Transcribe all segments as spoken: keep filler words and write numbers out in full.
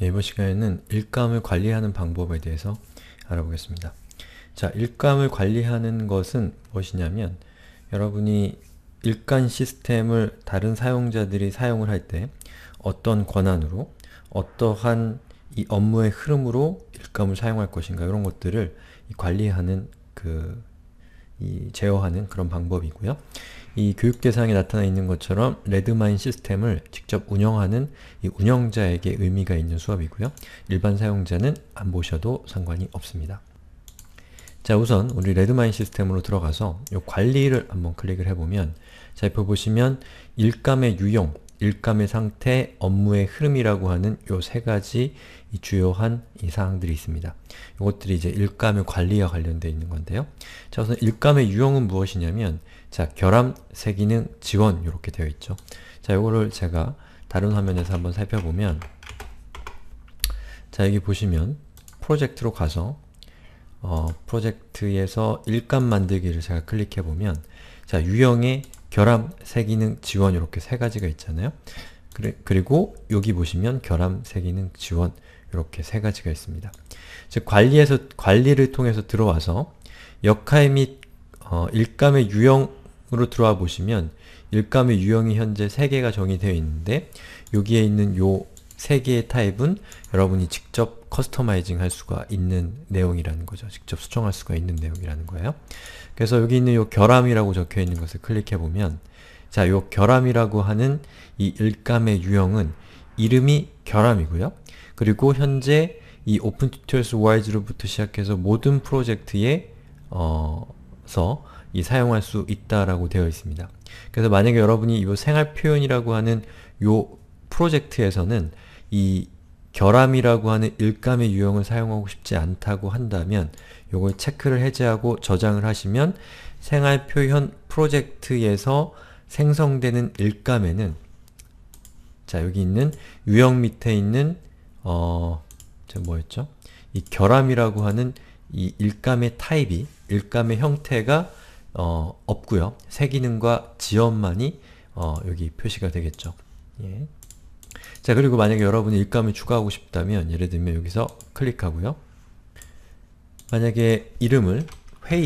네, 이번 시간에는 일감을 관리하는 방법에 대해서 알아보겠습니다. 자, 일감을 관리하는 것은 무엇이냐면 여러분이 일감 시스템을 다른 사용자들이 사용을 할 때 어떤 권한으로 어떠한 이 업무의 흐름으로 일감을 사용할 것인가 이런 것들을 관리하는 그 이 제어하는 그런 방법이고요. 이 교육 대상에 나타나 있는 것처럼 레드마인 시스템을 직접 운영하는 이 운영자에게 의미가 있는 수업이고요. 일반 사용자는 안 보셔도 상관이 없습니다. 자, 우선 우리 레드마인 시스템으로 들어가서 이 관리를 한번 클릭을 해보면, 자, 옆에 보시면 일감의 유형, 일감의 상태, 업무의 흐름이라고 하는 이 세 가지 이 주요한 이 사항들이 있습니다. 이것들이 이제 일감의 관리와 관련되어 있는 건데요. 자, 우선 일감의 유형은 무엇이냐면, 자, 결함, 세기능, 지원 이렇게 되어 있죠. 자, 이거를 제가 다른 화면에서 한번 살펴보면, 자, 여기 보시면 프로젝트로 가서 어, 프로젝트에서 일감 만들기를 제가 클릭해보면, 자, 유형의 결함, 세기능, 지원 이렇게 세 가지가 있잖아요. 그래, 그리고 여기 보시면 결함, 세기능, 지원 이렇게 세 가지가 있습니다. 즉, 관리에서, 관리를 통해서 들어와서 역할 및 어, 일감의 유형으로 들어와 보시면 일감의 유형이 현재 세 개가 정의되어 있는데, 여기에 있는 요 세 개의 타입은 여러분이 직접 커스터마이징 할 수가 있는 내용이라는 거죠. 직접 수정할 수가 있는 내용이라는 거예요. 그래서 여기 있는 요 결함이라고 적혀 있는 것을 클릭해 보면, 자, 요 결함이라고 하는 이 일감의 유형은 이름이 결함이고요. 그리고 현재 이 오픈 튜토리얼스 와이즈로부터 시작해서 모든 프로젝트에 어, 서 이 사용할 수 있다라고 되어 있습니다. 그래서 만약에 여러분이 이 생활 표현이라고 하는 요 프로젝트에서는 이 결함이라고 하는 일감의 유형을 사용하고 싶지 않다고 한다면 요걸 체크를 해제하고 저장을 하시면 생활 표현 프로젝트에서 생성되는 일감에는, 자, 여기 있는 유형 밑에 있는 어, 저 뭐였죠? 이 결함이라고 하는 이 일감의 타입이, 일감의 형태가 어, 없고요. 세기능과 지원만이 어, 여기 표시가 되겠죠. 예. 자, 그리고 만약에 여러분이 일감을 추가하고 싶다면, 예를 들면 여기서 클릭하고요. 만약에 이름을 회의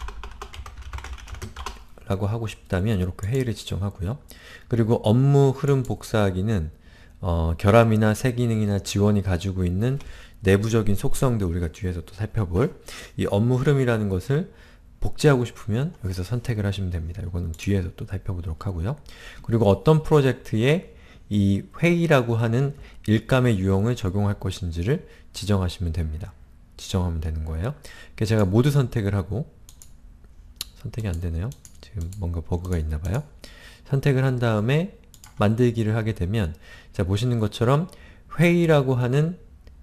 라고 하고 싶다면 이렇게 회의를 지정하고요. 그리고 업무 흐름 복사하기는 어, 결함이나 세기능이나 지원이 가지고 있는 내부적인 속성들 우리가 뒤에서 또 살펴볼 이 업무 흐름이라는 것을 복제하고 싶으면 여기서 선택을 하시면 됩니다. 이거는 뒤에서 또 살펴보도록 하고요. 그리고 어떤 프로젝트에 이 회의라고 하는 일감의 유형을 적용할 것인지를 지정하시면 됩니다. 지정하면 되는 거예요. 그래서 제가 모두 선택을 하고, 선택이 안 되네요. 지금 뭔가 버그가 있나 봐요. 선택을 한 다음에 만들기를 하게 되면, 자, 보시는 것처럼 회의라고 하는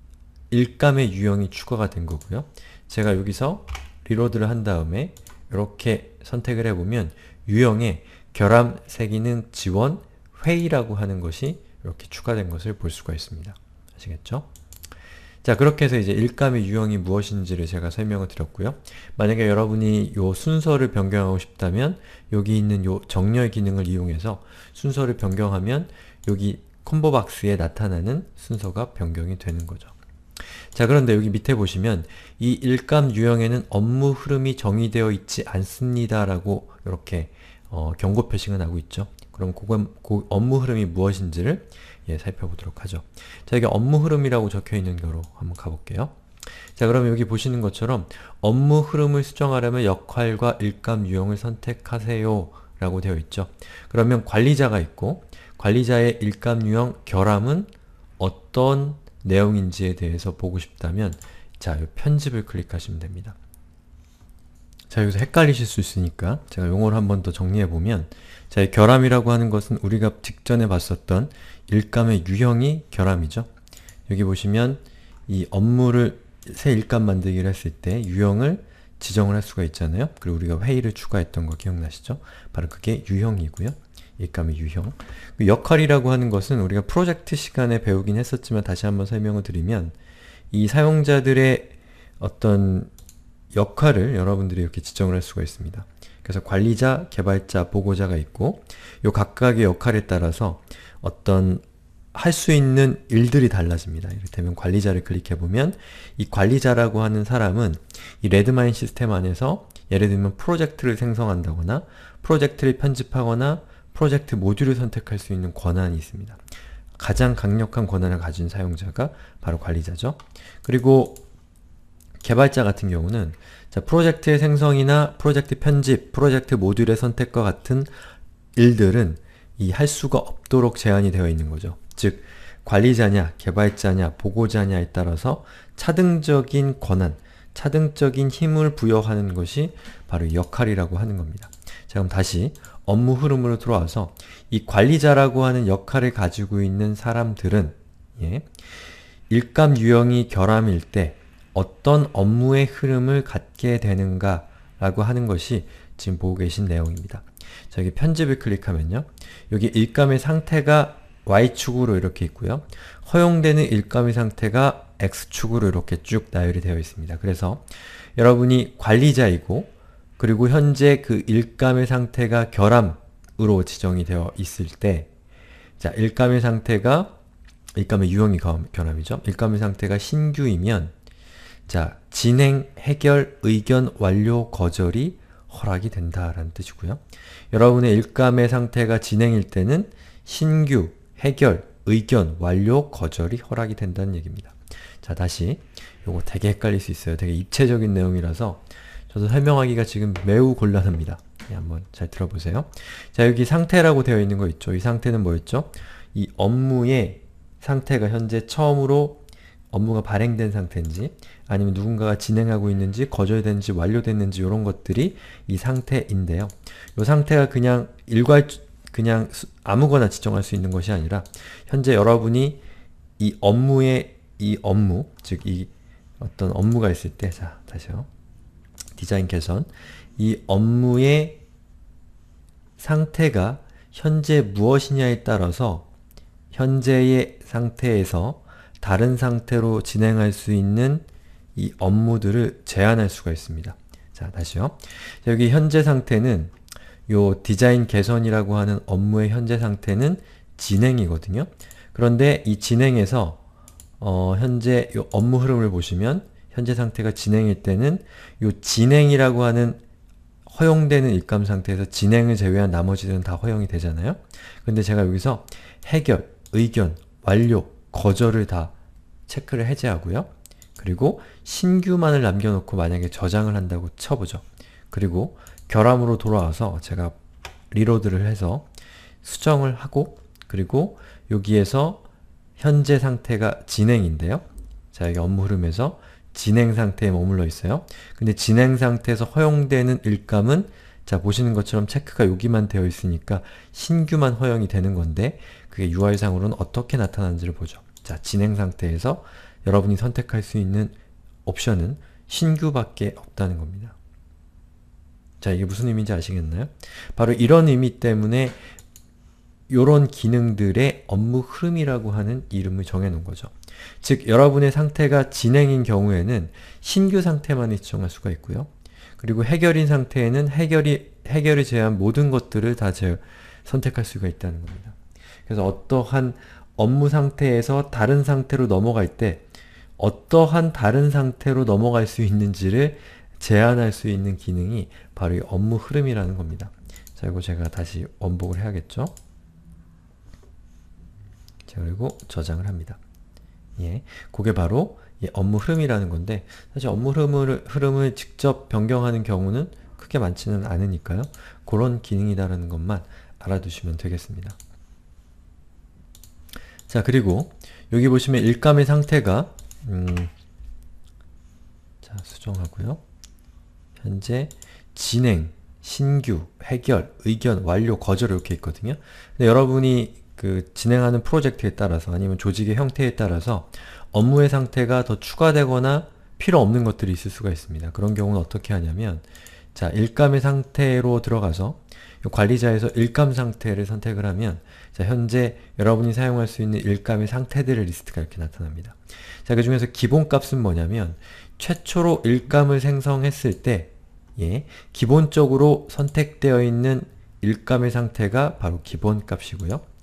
일감의 유형이 추가가 된 거고요. 제가 여기서 리로드를 한 다음에 이렇게 선택을 해보면 유형에 결함, 세기능, 지원, 회의라고 하는 것이 이렇게 추가된 것을 볼 수가 있습니다. 아시겠죠? 자, 그렇게 해서 이제 일감의 유형이 무엇인지를 제가 설명을 드렸고요. 만약에 여러분이 요 순서를 변경하고 싶다면 여기 있는 요 정렬 기능을 이용해서 순서를 변경하면 여기 콤보 박스에 나타나는 순서가 변경이 되는 거죠. 자, 그런데 여기 밑에 보시면 이 일감 유형에는 업무 흐름이 정의되어 있지 않습니다 라고 이렇게 어, 경고 표시가 나고 있죠. 그럼 그건, 그 업무 흐름이 무엇인지를 예, 살펴보도록 하죠. 자, 여기 업무 흐름이라고 적혀 있는 거로 한번 가볼게요. 자, 그러면 여기 보시는 것처럼 업무 흐름을 수정하려면 역할과 일감 유형을 선택하세요 라고 되어 있죠. 그러면 관리자가 있고, 관리자의 일감 유형 결함은 어떤 내용인지에 대해서 보고 싶다면, 자, 이 편집을 클릭하시면 됩니다. 자, 여기서 헷갈리실 수 있으니까 제가 용어를 한 번 더 정리해보면, 자, 이 결함이라고 하는 것은 우리가 직전에 봤었던 일감의 유형이 결함이죠. 여기 보시면 이 업무를 새 일감 만들기를 했을 때 유형을 지정을 할 수가 있잖아요. 그리고 우리가 회의를 추가했던 거 기억나시죠? 바로 그게 유형이고요. 일감의 유형. 역할이라고 하는 것은 우리가 프로젝트 시간에 배우긴 했었지만 다시 한번 설명을 드리면, 이 사용자들의 어떤 역할을 여러분들이 이렇게 지정을 할 수가 있습니다. 그래서 관리자, 개발자, 보고자가 있고, 요 각각의 역할에 따라서 어떤 할 수 있는 일들이 달라집니다. 이를테면 관리자를 클릭해보면 이 관리자라고 하는 사람은 이 레드마인 시스템 안에서 예를 들면 프로젝트를 생성한다거나 프로젝트를 편집하거나 프로젝트 모듈을 선택할 수 있는 권한이 있습니다. 가장 강력한 권한을 가진 사용자가 바로 관리자죠. 그리고 개발자 같은 경우는 자, 프로젝트의 생성이나 프로젝트 편집, 프로젝트 모듈의 선택과 같은 일들은 이 할 수가 없도록 제한이 되어 있는 거죠. 즉, 관리자냐, 개발자냐, 보고자냐에 따라서 차등적인 권한, 차등적인 힘을 부여하는 것이 바로 역할이라고 하는 겁니다. 자, 그럼 다시 업무 흐름으로 들어와서 이 관리자라고 하는 역할을 가지고 있는 사람들은 예, 일감 유형이 결함일 때 어떤 업무의 흐름을 갖게 되는가 라고 하는 것이 지금 보고 계신 내용입니다. 자, 여기 편집을 클릭하면요. 여기 일감의 상태가 와이축으로 이렇게 있고요. 허용되는 일감의 상태가 엑스축으로 이렇게 쭉 나열이 되어 있습니다. 그래서 여러분이 관리자이고 그리고 현재 그 일감의 상태가 결함으로 지정이 되어 있을 때 자, 일감의 상태가 일감의 유형이 결함이죠. 일감의 상태가 신규이면 자, 진행, 해결, 의견, 완료, 거절이 허락이 된다라는 뜻이고요. 여러분의 일감의 상태가 진행일 때는 신규, 해결, 의견, 완료, 거절이 허락이 된다는 얘기입니다. 자, 다시 요거 되게 헷갈릴 수 있어요. 되게 입체적인 내용이라서 저도 설명하기가 지금 매우 곤란합니다. 네, 한번 잘 들어보세요. 자, 여기 상태라고 되어 있는 거 있죠? 이 상태는 뭐였죠? 이 업무의 상태가 현재 처음으로 업무가 발행된 상태인지 아니면 누군가가 진행하고 있는지 거절됐는지 완료됐는지 이런 것들이 이 상태인데요. 이 상태가 그냥 일괄 그냥 아무거나 지정할 수 있는 것이 아니라 현재 여러분이 이 업무의 이 업무, 즉 이 어떤 업무가 있을 때 자, 다시요. 디자인 개선 이 업무의 상태가 현재 무엇이냐에 따라서 현재의 상태에서 다른 상태로 진행할 수 있는 이 업무들을 제한할 수가 있습니다. 자, 다시요. 자, 여기 현재 상태는 요 디자인 개선이라고 하는 업무의 현재 상태는 진행이거든요. 그런데 이 진행에서 어, 현재 요 업무 흐름을 보시면 현재 상태가 진행일 때는 요 진행이라고 하는 허용되는 일감 상태에서 진행을 제외한 나머지들은 다 허용이 되잖아요. 근데 제가 여기서 해결, 의견, 완료, 거절을 다 체크를 해제하고요. 그리고 신규만을 남겨놓고 만약에 저장을 한다고 쳐보죠. 그리고 결함으로 돌아와서 제가 리로드를 해서 수정을 하고 그리고 여기에서 현재 상태가 진행인데요. 자, 여기 업무 흐름에서 진행 상태에 머물러 있어요. 근데 진행 상태에서 허용되는 일감은 자, 보시는 것처럼 체크가 여기만 되어 있으니까 신규만 허용이 되는 건데 그게 유아이상으로는 어떻게 나타나는지를 보죠. 자, 진행 상태에서 여러분이 선택할 수 있는 옵션은 신규밖에 없다는 겁니다. 자, 이게 무슨 의미인지 아시겠나요? 바로 이런 의미 때문에 이런 기능들의 업무 흐름이라고 하는 이름을 정해놓은 거죠. 즉, 여러분의 상태가 진행인 경우에는 신규 상태만 지정할 수가 있고요. 그리고 해결인 상태에는 해결이, 해결을 제외한 모든 것들을 다 제, 선택할 수가 있다는 겁니다. 그래서 어떠한 업무 상태에서 다른 상태로 넘어갈 때 어떠한 다른 상태로 넘어갈 수 있는지를 제한할 수 있는 기능이 바로 이 업무 흐름이라는 겁니다. 자, 이거 제가 다시 원복을 해야겠죠? 자, 그리고 저장을 합니다. 예, 그게 바로 이 업무 흐름이라는 건데 사실 업무 흐름을, 흐름을 직접 변경하는 경우는 크게 많지는 않으니까요. 그런 기능이다라는 것만 알아두시면 되겠습니다. 자, 그리고 여기 보시면 일감의 상태가 음, 자, 수정하고요. 현재 진행, 신규, 해결, 의견, 완료, 거절 이렇게 있거든요. 근데 여러분이 그 진행하는 프로젝트에 따라서 아니면 조직의 형태에 따라서 업무의 상태가 더 추가되거나 필요 없는 것들이 있을 수가 있습니다. 그런 경우는 어떻게 하냐면 자, 일감의 상태로 들어가서 관리자에서 일감 상태를 선택을 하면 자, 현재 여러분이 사용할 수 있는 일감의 상태들의 리스트가 이렇게 나타납니다. 자, 그 중에서 기본값은 뭐냐면 최초로 일감을 생성했을 때 예, 기본적으로 선택되어 있는 일감의 상태가 바로 기본값이고요.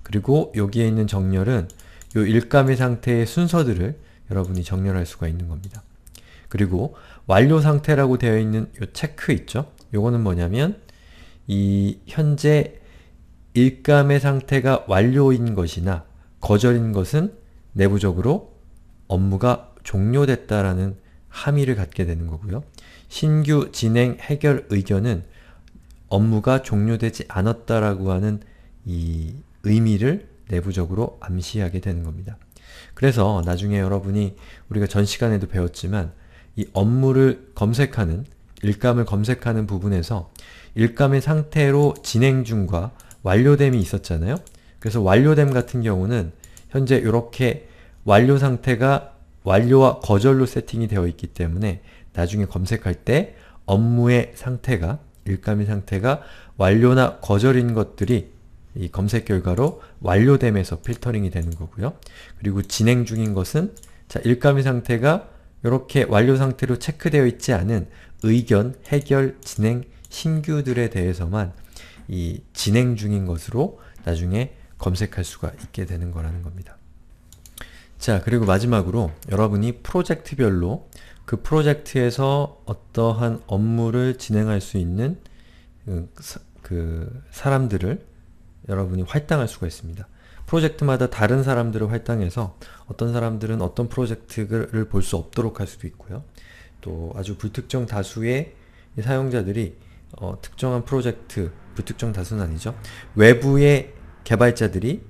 그리고 여기에 있는 정렬은 요 일감의 상태의 순서들을 여러분이 정렬할 수가 있는 겁니다. 그리고 완료 상태라고 되어 있는 요 체크 있죠? 요거는 뭐냐면 이 현재 일감의 상태가 완료인 것이나 거절인 것은 내부적으로 업무가 종료됐다라는 함의를 갖게 되는 거고요. 신규 진행 해결 의견은 업무가 종료되지 않았다라고 하는 이 의미를 내부적으로 암시하게 되는 겁니다. 그래서 나중에 여러분이 우리가 전 시간에도 배웠지만 이 업무를 검색하는, 일감을 검색하는 부분에서 일감의 상태로 진행 중과 완료됨이 있었잖아요. 그래서 완료됨 같은 경우는 현재 이렇게 완료 상태가 완료와 거절로 세팅이 되어 있기 때문에 나중에 검색할 때 업무의 상태가, 일감의 상태가 완료나 거절인 것들이 이 검색 결과로 완료됨에서 필터링이 되는 거고요. 그리고 진행 중인 것은 자, 일감의 상태가 이렇게 완료 상태로 체크되어 있지 않은 의견, 해결, 진행, 신규들에 대해서만 이 진행 중인 것으로 나중에 검색할 수가 있게 되는 거라는 겁니다. 자, 그리고 마지막으로 여러분이 프로젝트별로 그 프로젝트에서 어떠한 업무를 진행할 수 있는 그, 사, 그 사람들을 여러분이 활당할 수가 있습니다. 프로젝트마다 다른 사람들을 활당해서 어떤 사람들은 어떤 프로젝트를 볼 수 없도록 할 수도 있고요. 또 아주 불특정 다수의 사용자들이 어, 특정한 프로젝트, 불특정 다수는 아니죠. 외부의 개발자들이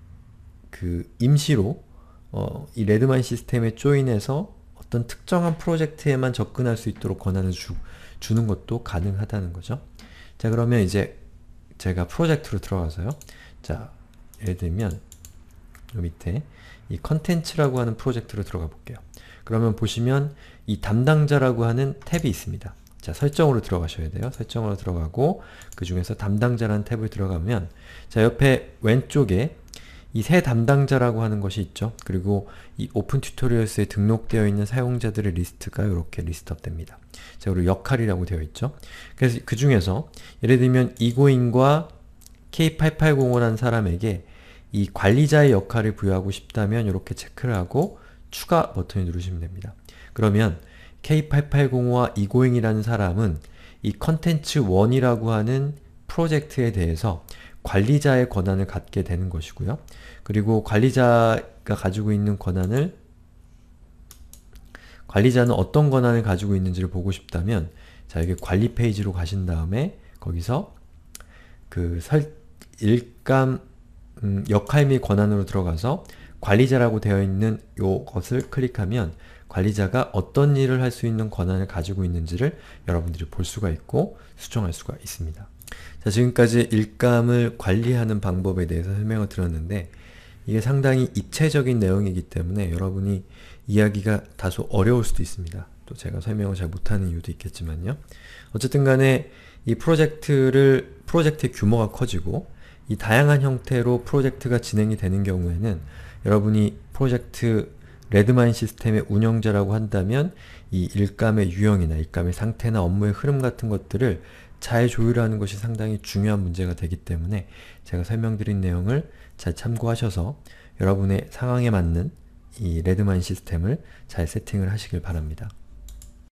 그 임시로 어, 이 레드마인 시스템에 조인해서 어떤 특정한 프로젝트에만 접근할 수 있도록 권한을 주, 주는 것도 가능하다는 거죠. 자, 그러면 이제 제가 프로젝트로 들어가서요. 자, 예를 들면 요 밑에 이 컨텐츠라고 하는 프로젝트로 들어가 볼게요. 그러면 보시면 이 담당자라고 하는 탭이 있습니다. 자, 설정으로 들어가셔야 돼요. 설정으로 들어가고 그 중에서 담당자라는 탭을 들어가면 자, 옆에 왼쪽에 이 새 담당자라고 하는 것이 있죠. 그리고 이 오픈 튜토리얼스에 등록되어 있는 사용자들의 리스트가 이렇게 리스트업 됩니다. 자, 그리고 역할이라고 되어 있죠. 그래서 그 중에서 예를 들면 이고잉과 케이 팔팔공오라는 사람에게 이 관리자의 역할을 부여하고 싶다면 이렇게 체크를 하고 추가 버튼을 누르시면 됩니다. 그러면 케이 팔팔공오와 이고잉이라는 사람은 이 컨텐츠 일이라고 하는 프로젝트에 대해서 관리자의 권한을 갖게 되는 것이고요. 그리고 관리자가 가지고 있는 권한을 관리자는 어떤 권한을 가지고 있는지를 보고 싶다면 자, 여기 관리 페이지로 가신 다음에 거기서 그 설, 일감 음, 역할 및 권한으로 들어가서 관리자라고 되어 있는 요것을 클릭하면 관리자가 어떤 일을 할 수 있는 권한을 가지고 있는지를 여러분들이 볼 수가 있고 수정할 수가 있습니다. 자, 지금까지 일감을 관리하는 방법에 대해서 설명을 드렸는데 이게 상당히 입체적인 내용이기 때문에 여러분이 이해하기가 다소 어려울 수도 있습니다. 또 제가 설명을 잘 못하는 이유도 있겠지만요. 어쨌든 간에 이 프로젝트를, 프로젝트의 규모가 커지고 이 다양한 형태로 프로젝트가 진행이 되는 경우에는 여러분이 프로젝트 레드마인 시스템의 운영자라고 한다면 이 일감의 유형이나 일감의 상태나 업무의 흐름 같은 것들을 잘 조율하는 것이 상당히 중요한 문제가 되기 때문에 제가 설명드린 내용을 잘 참고하셔서 여러분의 상황에 맞는 이 레드마인 시스템을 잘 세팅을 하시길 바랍니다.